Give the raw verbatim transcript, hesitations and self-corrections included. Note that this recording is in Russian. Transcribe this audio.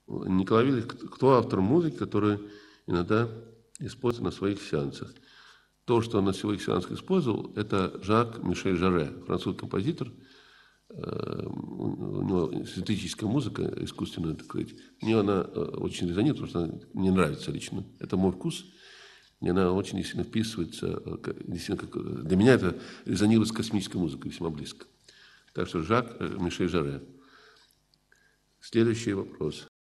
Николай Виллис, кто автор музыки, которую иногда использует на своих сеансах. То, что он на своих сеансах использовал, это Жак-Мишель Жарре, французский композитор. У него синтетическая музыка, искусственная, так сказать. Мне она очень резонирует, потому что она мне нравится лично. Это мой вкус. И она очень сильно вписывается. Действительно, как, для меня это резонирует с космической музыкой весьма близко. Так что Жак-Мишель Жарре. Следующий вопрос.